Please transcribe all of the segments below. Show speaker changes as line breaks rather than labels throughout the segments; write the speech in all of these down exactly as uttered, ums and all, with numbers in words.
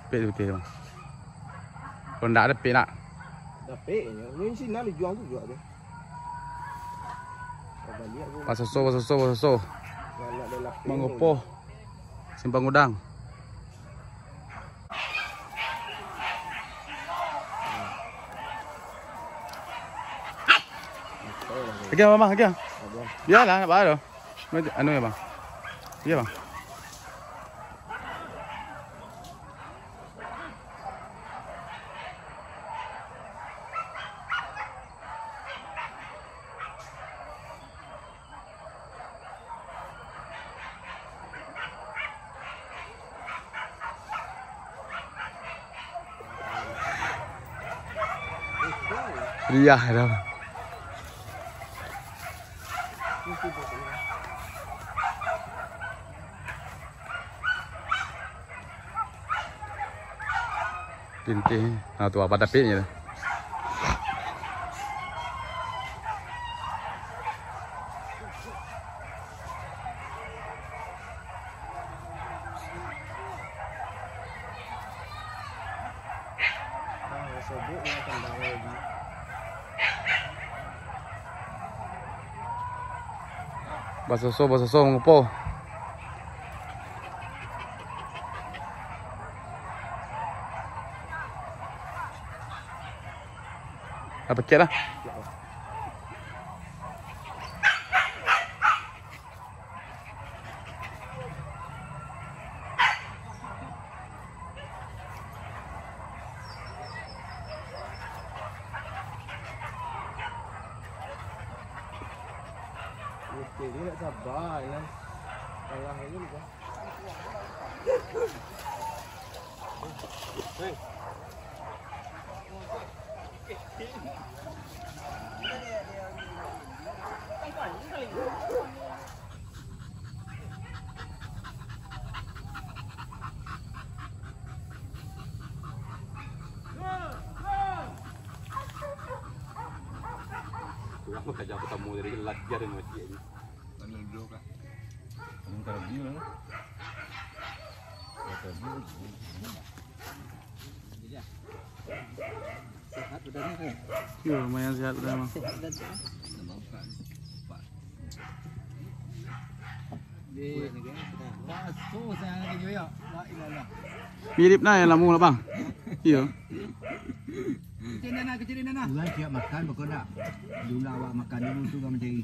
Pek bang. Kalau tak ada pek nak.
Dah peknya. Ni sini nak dijual tu juga dia.
Pasoso, pasoso, pasoso. Mangopo. Simpang udang. Lagi apa bang? Lagi apa? Biarlah, nak bawa tu. Anu ya bang. Iya bang. Riah dah. Pintih. Nah tu apa dapetnya? Basoso, basoso, mengupo. Apa kira?
Dia nak sabar kan. Kalah aja juga. Hei. Aku kerja ketemu dari latihan dan macam ni. Mana duduk kan? Kamu kalau view lah. Kalau view. Sehat badannya kan? Ya, lumayan sehat badan mah. Sehat dan sehat. Nampak. Di negara kita. Masuk saya lagi juga. La ilallah.
Mirip nah yang lambung lah bang. Iya.
Kecil nana, kecil nana. Bukan siap makan, bukan tak. Dulu awak makan dulu tu kan macam ini.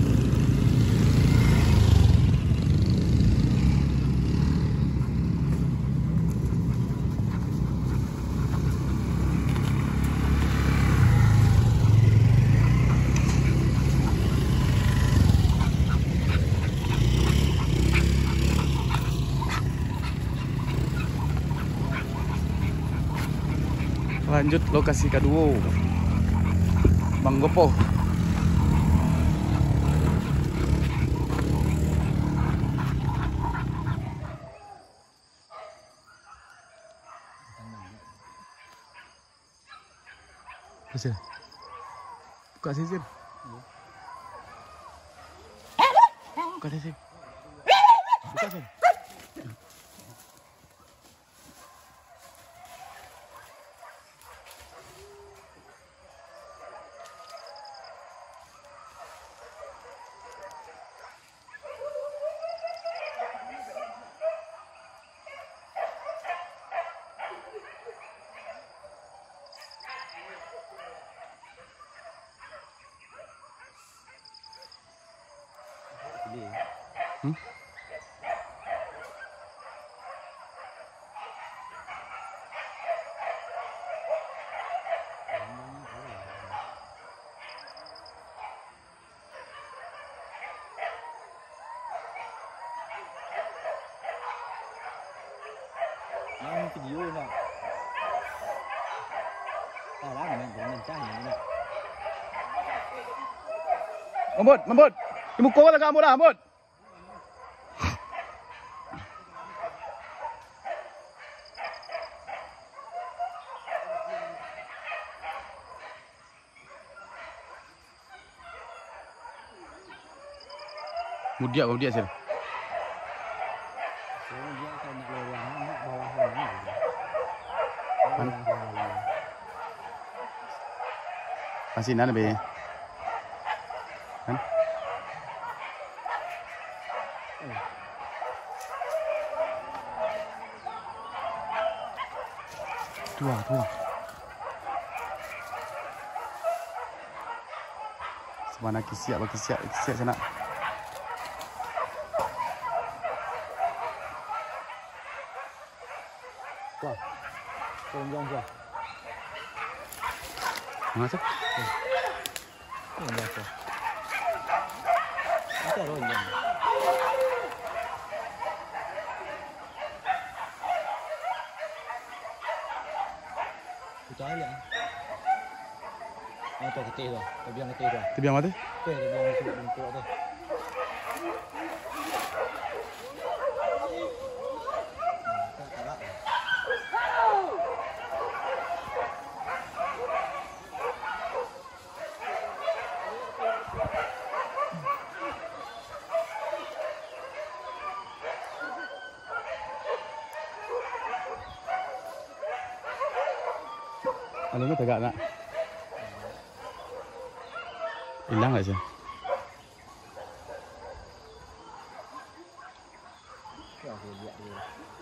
Lanjut lokasi kedua, Mangopo. Sini. Buka sini. Buka sini. Buka sini. Hmm?
Yang video nak. Tak lah, memang mencah ini nak.
Mambut, mambut. Dimukul lah kamu dah, mambut. Mudiak, mudiak sini.
Dia akan nak lorong nak bawah ni.
Asinan be. Kan? Tua, tua. Semana kisiak, kisiak, kisiak sana.
Wah. Tolong jangan.
Masuk.
Tolong jangan. Kita rolling. Kita lihat. Oh, tu ketih tu. Tebiang ketih tu.
Tebiang mati?
Tu tebiang sebut bengkok tu.
Ano na taga na? Hilang aja.
Ya, aku lihat dulu.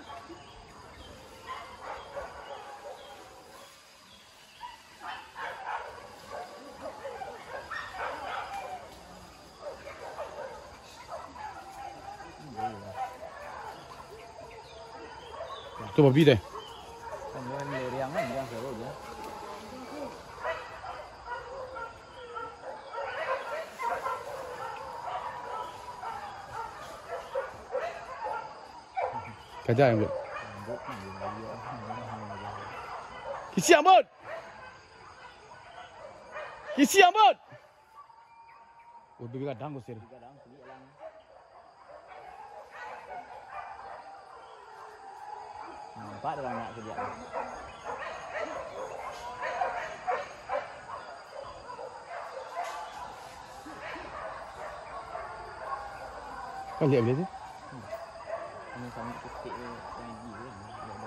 Tu babi deh.
Kan dia leriang kan, dia seru dia.
Kajak yang buat. Kisi ambut. Kisi ambut. Oh, dia kadang gosir.
Kadang kulit lang. Nampak dalam nak kerja.
Kau lihat dia tu?
Ini sangat kecil yang gila ni.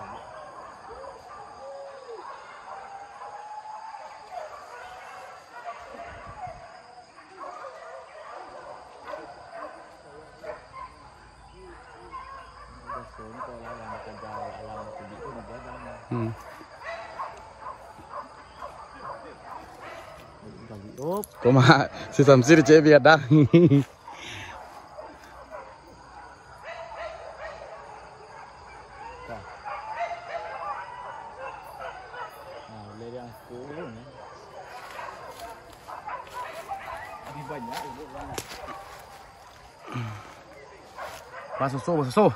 Hmm. Kau mah si Samsir cek biar dah. Masuk susu, masuk susu.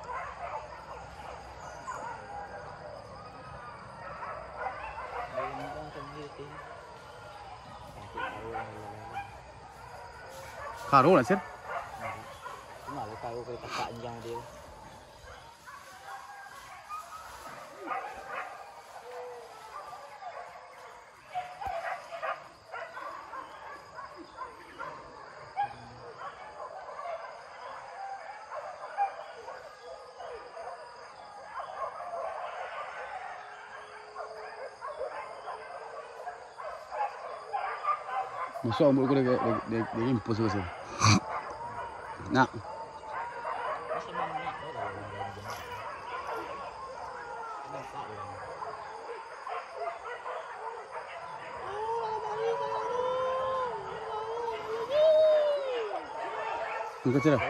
Karo lah sir.
Cuma lu tahu kalau tak panjang dia.
Masuk ambil aku dia dia dia, dia impus ke sini. Nak. Tunggu cerah.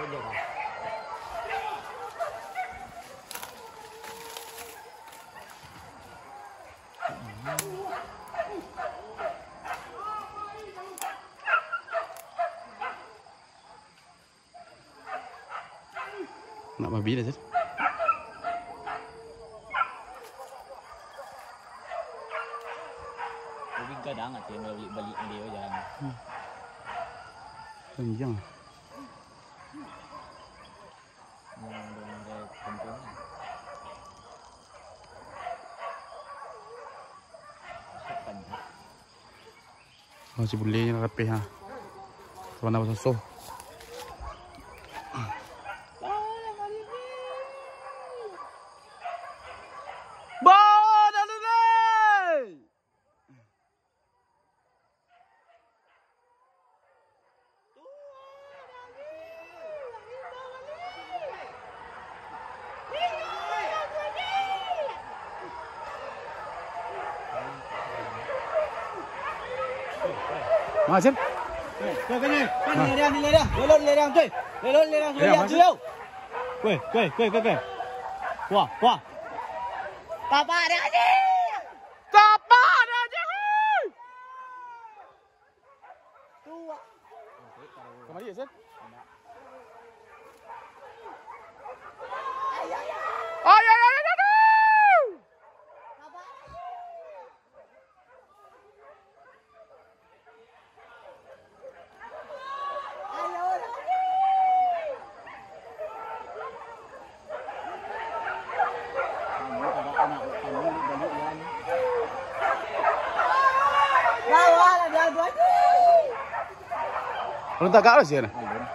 Nak babi dah, Sir.
Tapi kadang ada yang balik balik dia jalan.
Hmm. Panjang.
Yang dia kampung. Sepan.
Oh, si boleh nak rapih ha. Mana pasal so. Mà xem.
Chơi cái này, cái này đi đi lên đi, lên lên lên chơi, lên lên lên lên lên chơi đâu? Quê quê quê quê quê. Qua qua. Papa đi đi.
Papa đi đi.
Tua.
Kemari ya, Sen? Ay ay ay ay. Belum tak kau sih, na?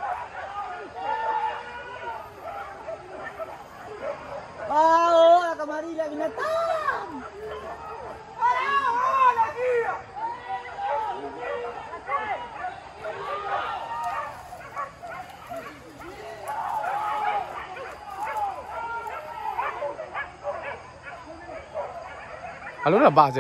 Wow, kemari lagi binatang. Oh, lagi.
Kalau nak bahas je.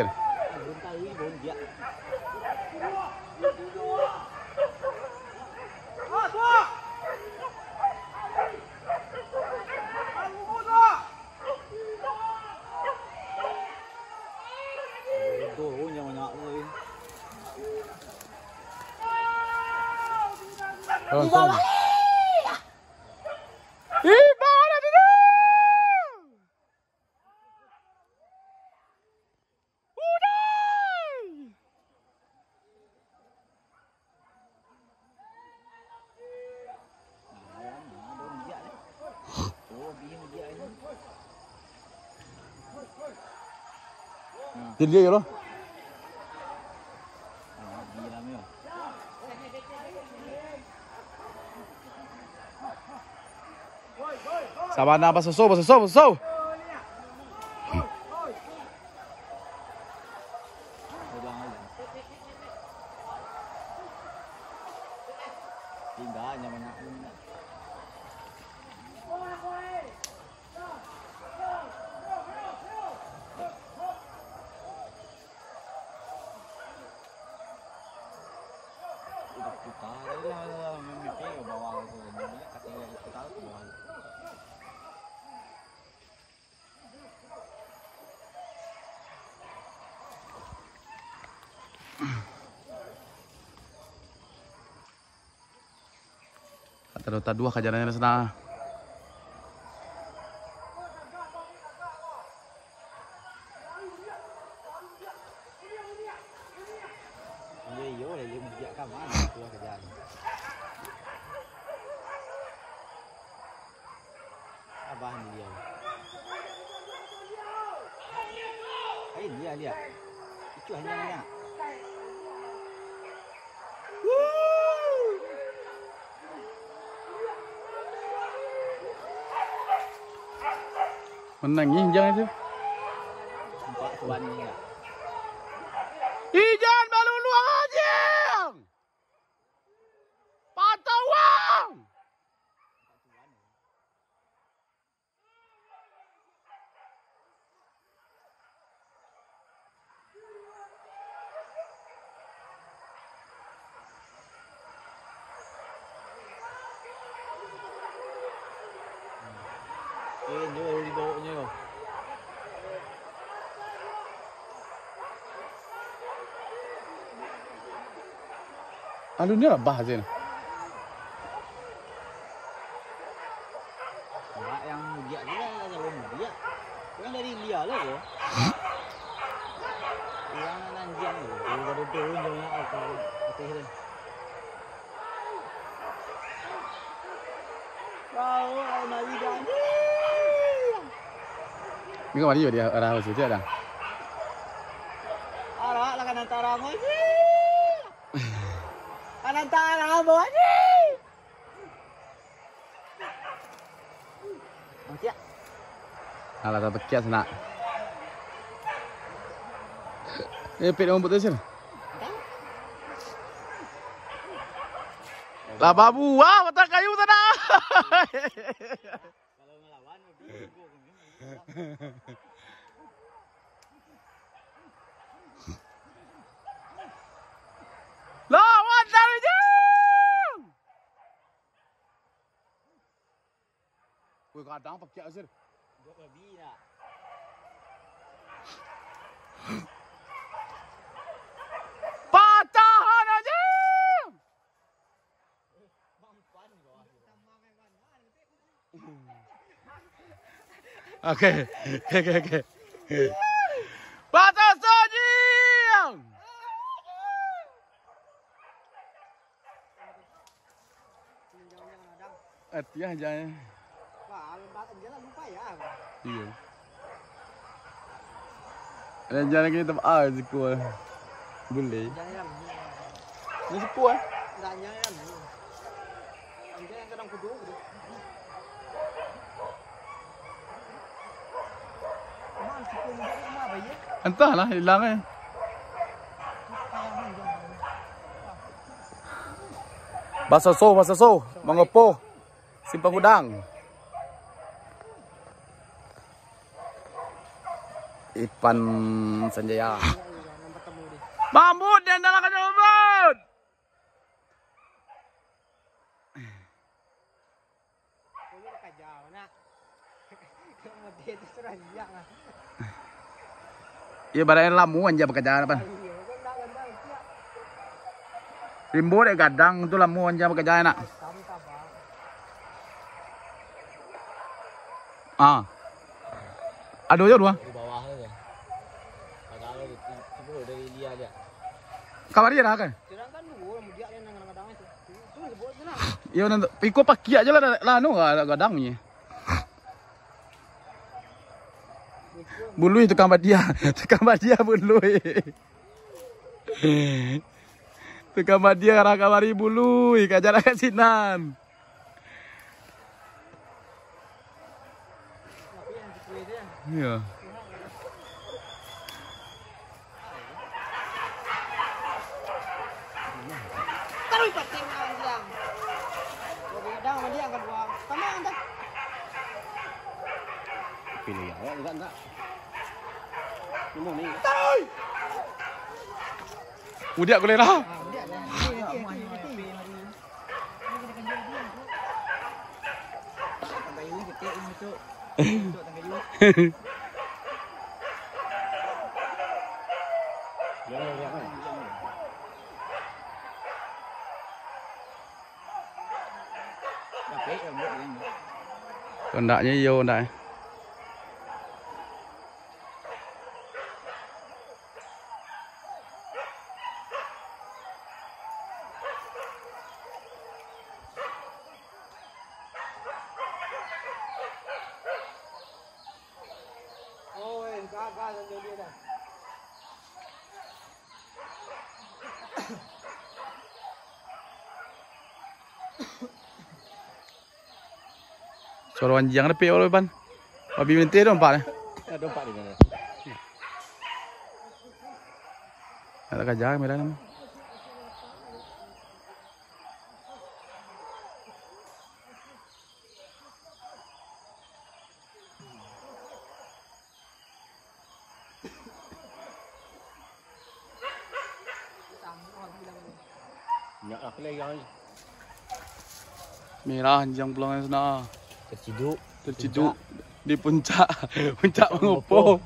Di bawah. Di bawah ada tu. Udah. Jadi dia loh. Sabana pasal so pasal so pasal so.
Tindanya banyak. Kita lah mimpi bawa tu, katanya kita tu bawa.
Kata dota dua kajarannya sana.
Iya iya, dia mesti kat mana keluar kerjaan. Abah ni dia. Eh dia dia. Itu hanya hanya.
Menang Ijan itu.
Empat tuan ni enggak.
Ijan baru luar aja. Patau wang.
Eh, jauh di bawahnya.
Aduh ni lah bahas je.
Mak yang mudia dia lah yang mudia. Yang dari dia lah tu. Yang nanjang tu. Dia baru turun je nak aku atas dia. Kau nak lidah ni.
Ni kau mari dia arah situ dah.
Arah lah kan antara mo ni. Kan antara mo ni. Macam
Alah tak tekiat sana. Eh, pet orang betul sini. Lah babu, wah, mata kayu sana.
kalau melawan dia go ke ni.
Lah, Wih, kadang pakai asir.
Dua lebih nak.
Patahan aja.
Mampan gua.
Oke, oke, oke. Patah saja. Atiah aja.
Wah, lembat aja lah lupa ya.
Iya. Dan jangan kita ah sekolah. Boleh.
Jangan.
Ni sekolah.
Enggak jangan. Anjay yang kadang kudu. Mana sekolah ni rumah apa ya?
Entahlah, hilang eh. Bahasa so, bahasa so, mengopo. Simpang Udang. Ipan Sanjaya. Bambut dan dalam kacau bambut.
Kau kacau nak. Kamu dia tu seranjak lah.
Iya barang lamuan aja bekerja apa? Rimbo deh gadang itu lamuan aja bekerja nak. Ah. Aduh ya dua.
Di bawah aja. Kalau di tiba dari dia aja.
Kabar dia dah kan?
Sedangkan dulu dia yang kadang-kadang itu. Itu sebut senang.
Iya nanti piko pakai aja lah lah nu gadangnya. Bulu itu kambat dia, kambat dia bulu. Itu kambat dia arah kamari bulu, kajar kat sinan. Iya.
Taruh pakai yang. Bidang dia yang kedua. Sama anda.
Pilih ya, enggak enggak. Ini nih.
Taruh.
Udah boleh lah. Kondaknya vô đây.
Ôi, cá cá lên đi đây.
Suara anjing ada peo pan. Babi minta dong pak.
Ada empat di mana?
Ada kajang merah nama.
Banyak lah lagi yang
Merah anjing pulang sana.
terciduk.
Terciduk di puncak, puncak mengopo.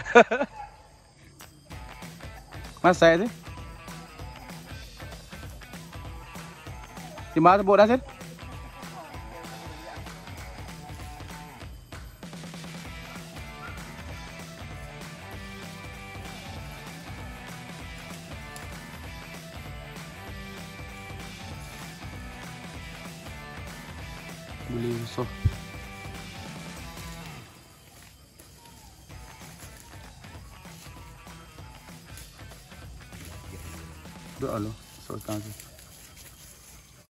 Mas saya sih. Di mana buat hasil? Boleh so. Doa lo, so tahu.